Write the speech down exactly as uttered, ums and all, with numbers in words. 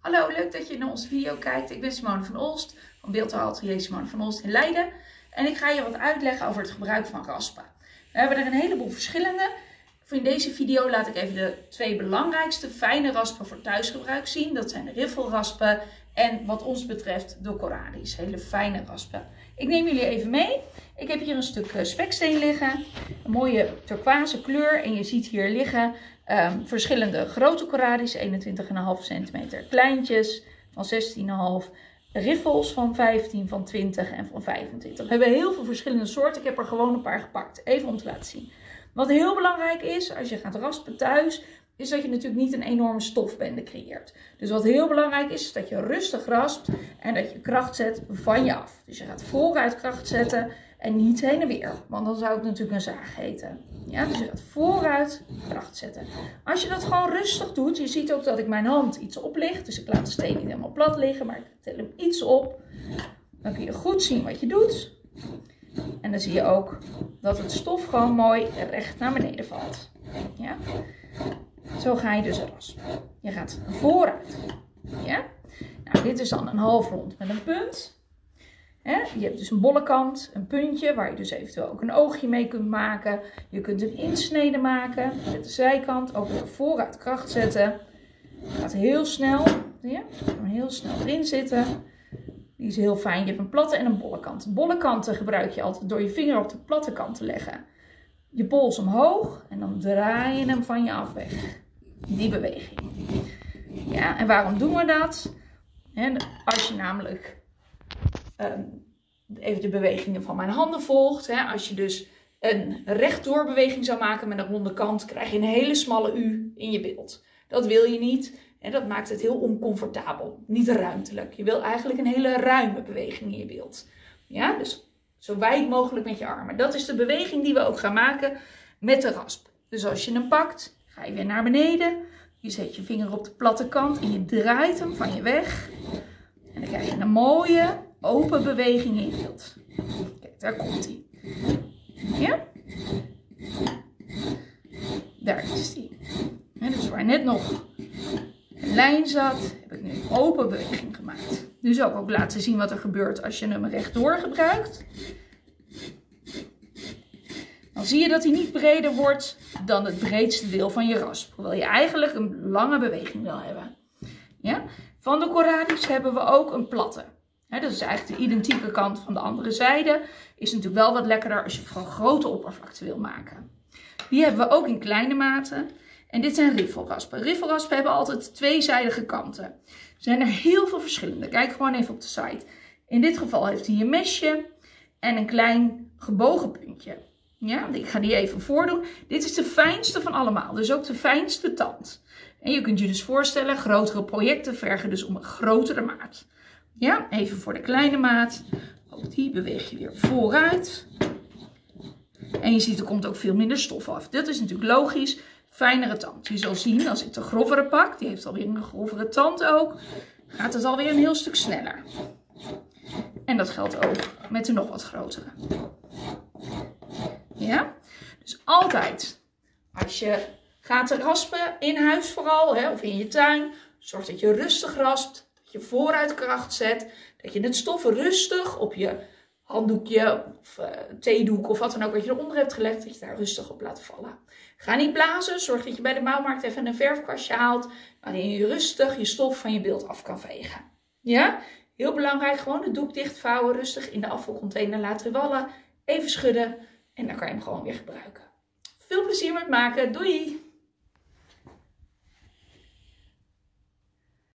Hallo, leuk dat je naar onze video kijkt. Ik ben Simone van Olst van Beeldhouwatelier Simone van Olst in Leiden. En ik ga je wat uitleggen over het gebruik van raspen. We hebben er een heleboel verschillende. In deze video laat ik even de twee belangrijkste fijne raspen voor thuisgebruik zien. Dat zijn de riffelraspen en wat ons betreft de Coradis, hele fijne raspen. Ik neem jullie even mee. Ik heb hier een stuk speksteen liggen, een mooie turquoise kleur. En je ziet hier liggen um, verschillende grote Coradis, eenentwintig komma vijf centimeter. Kleintjes van zestien komma vijf, riffels van vijftien, van twintig en van vijfentwintig. We hebben heel veel verschillende soorten. Ik heb er gewoon een paar gepakt, even om te laten zien. Wat heel belangrijk is, als je gaat raspen thuis, is dat je natuurlijk niet een enorme stofbende creëert. Dus wat heel belangrijk is, is dat je rustig raspt en dat je kracht zet van je af. Dus je gaat vooruit kracht zetten en niet heen en weer, want dan zou het natuurlijk een zaag heten. Ja, dus je gaat vooruit kracht zetten. Als je dat gewoon rustig doet, je ziet ook dat ik mijn hand iets oplicht. Dus ik laat de steen niet helemaal plat liggen, maar ik tel hem iets op. Dan kun je goed zien wat je doet. En dan zie je ook dat het stof gewoon mooi recht naar beneden valt. Ja? Zo ga je dus raspen. Je gaat vooruit. Ja? Nou, dit is dan een half rond met een punt. He, je hebt dus een bolle kant, een puntje waar je dus eventueel ook een oogje mee kunt maken. Je kunt een insnede maken met de zijkant, ook weer vooruit kracht zetten. Het gaat heel snel, ja? heel snel erin zitten. Die is heel fijn. Je hebt een platte en een bolle kant. Bolle kanten gebruik je altijd door je vinger op de platte kant te leggen. Je pols omhoog en dan draai je hem van je af weg. Die beweging. Ja, en waarom doen we dat? He, als je namelijk um, even de bewegingen van mijn handen volgt. He, als je dus een rechtdoorbeweging zou maken met een ronde kant, krijg je een hele smalle U in je beeld. Dat wil je niet. En dat maakt het heel oncomfortabel, niet ruimtelijk. Je wil eigenlijk een hele ruime beweging in je beeld. Ja, dus zo wijd mogelijk met je armen. Dat is de beweging die we ook gaan maken met de rasp. Dus als je hem pakt, ga je weer naar beneden. Je zet je vinger op de platte kant en je draait hem van je weg. En dan krijg je een mooie open beweging in je beeld. Kijk, daar komt hij. Ja? Daar is hij. Dus waar net nog een lijn zat, heb ik nu een open beweging gemaakt. Nu zal ik ook laten zien wat er gebeurt als je hem rechtdoor gebruikt. Dan zie je dat hij niet breder wordt dan het breedste deel van je rasp. Hoewel je eigenlijk een lange beweging wil hebben. Ja? Van de Coradis hebben we ook een platte. He, dat is eigenlijk de identieke kant van de andere zijde. Is natuurlijk wel wat lekkerder als je vooral grote oppervlakte wil maken. Die hebben we ook in kleine maten. En dit zijn riffelraspen. Riffelraspen hebben altijd tweezijdige kanten. Er zijn er heel veel verschillende. Kijk gewoon even op de site. In dit geval heeft hij een mesje en een klein gebogen puntje. Ja, ik ga die even voordoen. Dit is de fijnste van allemaal. Dus ook de fijnste tand. En je kunt je dus voorstellen, grotere projecten vergen dus om een grotere maat. Ja, even voor de kleine maat. Ook die beweeg je weer vooruit. En je ziet, er komt ook veel minder stof af. Dat is natuurlijk logisch. Fijnere tand. Je zal zien, als ik de grovere pak, die heeft alweer een grovere tand ook, gaat het alweer een heel stuk sneller. En dat geldt ook met de nog wat grotere. Ja? Dus altijd, als je gaat raspen, in huis vooral, hè, of in je tuin, zorg dat je rustig raspt, dat je vooruit kracht zet, dat je het stof rustig op je handdoekje of uh, theedoek of wat dan ook wat je eronder hebt gelegd, dat je daar rustig op laat vallen. Ga niet blazen, zorg dat je bij de bouwmarkt even een verfkwastje haalt, waarin je rustig je stof van je beeld af kan vegen. Ja? Heel belangrijk, gewoon de doek dichtvouwen, rustig in de afvalcontainer laten wallen, even schudden en dan kan je hem gewoon weer gebruiken. Veel plezier met maken, doei!